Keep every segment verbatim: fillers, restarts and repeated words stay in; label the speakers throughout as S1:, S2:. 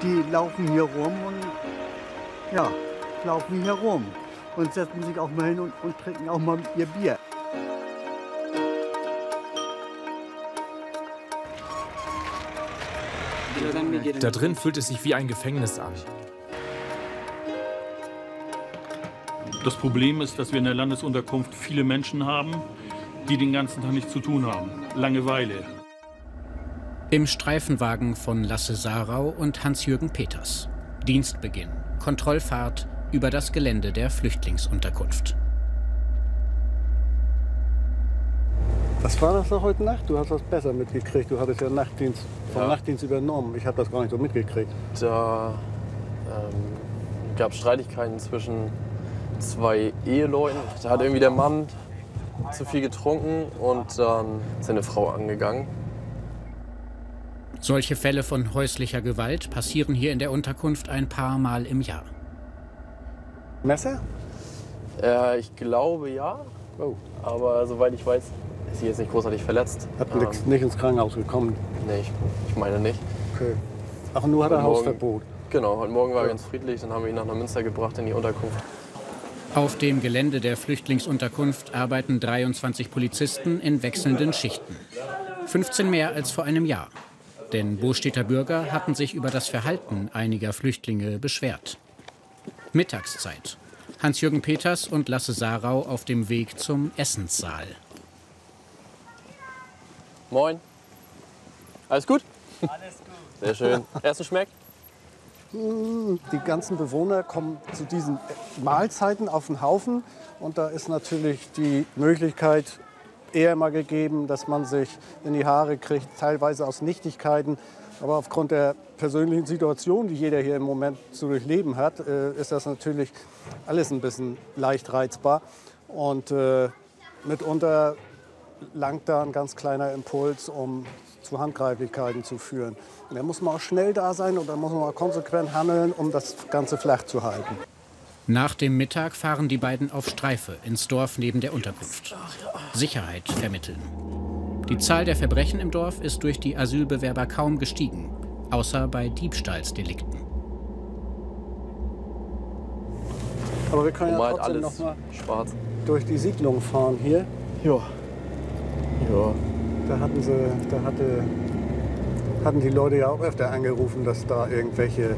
S1: die laufen hier rum und ja, laufen hier rum und setzen sich auch mal hin und, und trinken auch mal ihr Bier.
S2: Da drin fühlt es sich wie ein Gefängnis an.
S3: Das Problem ist, dass wir in der Landesunterkunft viele Menschen haben, die den ganzen Tag nichts zu tun haben. Langeweile.
S4: Im Streifenwagen von Lasse Sarau und Hans-Jürgen Peters. Dienstbeginn. Kontrollfahrt über das Gelände der Flüchtlingsunterkunft.
S5: Was war das noch heute Nacht? Du hast das besser mitgekriegt. Du hattest ja Nachtdienst, vom ja. Nachtdienst übernommen. Ich habe das gar nicht so mitgekriegt.
S6: Da ähm, gab es Streitigkeiten zwischen zwei Eheleuten. Da hat irgendwie der Mann zu viel getrunken und dann seine Frau angegangen.
S4: Solche Fälle von häuslicher Gewalt passieren hier in der Unterkunft ein paar Mal im Jahr.
S5: Messer?
S6: Äh, ich glaube ja,
S5: oh.
S6: aber soweit ich weiß, ist sie jetzt nicht großartig verletzt.
S5: Hat
S6: ähm,
S5: nix, nicht ins Krankenhaus gekommen?
S6: Nee, ich, ich meine nicht.
S5: Okay. Ach, nur hat er Hausverbot?
S6: Genau, heute Morgen war er
S5: ja.
S6: ganz friedlich, dann haben wir ihn nach Neumünster gebracht in die Unterkunft.
S4: Auf dem Gelände der Flüchtlingsunterkunft arbeiten dreiundzwanzig Polizisten in wechselnden Schichten. fünfzehn mehr als vor einem Jahr. Denn Bostädter Bürger hatten sich über das Verhalten einiger Flüchtlinge beschwert. Mittagszeit. Hans-Jürgen Peters und Lasse Sarau auf dem Weg zum Essenssaal.
S6: Moin. Alles gut? Alles gut. Sehr schön. Essen schmeckt?
S5: Die ganzen Bewohner kommen zu diesen Mahlzeiten auf den Haufen. Und da ist natürlich die Möglichkeit eher mal gegeben, dass man sich in die Haare kriegt, teilweise aus Nichtigkeiten. Aber aufgrund der persönlichen Situation, die jeder hier im Moment zu durchleben hat, ist das natürlich alles ein bisschen leicht reizbar. Und äh, mitunter langt da ein ganz kleiner Impuls, um zu Handgreiflichkeiten zu führen. Und da muss man auch schnell da sein und da muss man auch konsequent handeln, um das Ganze flach zu halten.
S4: Nach dem Mittag fahren die beiden auf Streife ins Dorf neben der Unterkunft. Sicherheit vermitteln. Die Zahl der Verbrechen im Dorf ist durch die Asylbewerber kaum gestiegen, außer bei Diebstahlsdelikten.
S5: Aber wir können ja
S6: halt
S5: trotzdem
S6: alles
S5: noch mal
S6: schwarz.
S5: durch die Siedlung fahren hier.
S6: Ja. Ja.
S5: Da hatten sie, da hatte, hatten die Leute ja auch öfter angerufen, dass da irgendwelche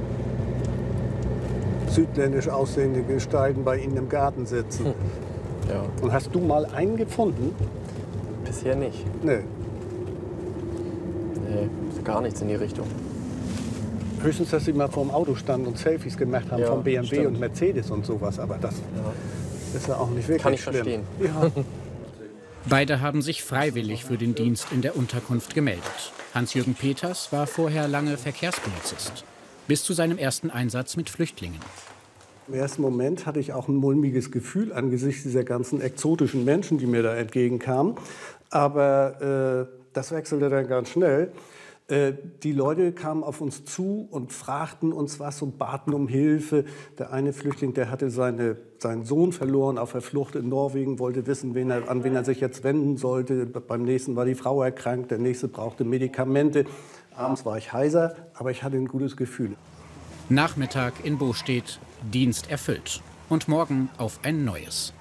S5: südländisch aussehende Gestalten bei ihnen im Garten sitzen.
S6: Hm. Ja.
S5: Und hast du mal einen gefunden?
S6: Bisher nicht.
S5: Nee.
S6: Nee, gar nichts in die Richtung.
S5: Höchstens, dass sie mal vorm Auto standen und Selfies gemacht haben,
S6: ja,
S5: vom B M W
S6: stimmt.
S5: und Mercedes und sowas. Aber das
S6: ja.
S5: ist ja auch nicht wirklich
S6: Kann ich
S5: schlimm.
S6: verstehen.
S5: Ja.
S4: Beide haben sich freiwillig für den Dienst in der Unterkunft gemeldet. Hans-Jürgen Peters war vorher lange Verkehrspolizist. Bis zu seinem ersten Einsatz mit Flüchtlingen.
S5: Im ersten Moment hatte ich auch ein mulmiges Gefühl angesichts dieser ganzen exotischen Menschen, die mir da entgegenkamen. Aber äh, das wechselte dann ganz schnell. Äh, die Leute kamen auf uns zu und fragten uns was und baten um Hilfe. Der eine Flüchtling, der hatte seine, seinen Sohn verloren auf der Flucht in Norwegen, wollte wissen, wen er, an wen er sich jetzt wenden sollte. Beim nächsten war die Frau erkrankt, der nächste brauchte Medikamente. Abends war ich heiser, aber ich hatte ein gutes Gefühl.
S4: Nachmittag in Bostedt, Dienst erfüllt. Und morgen auf ein neues.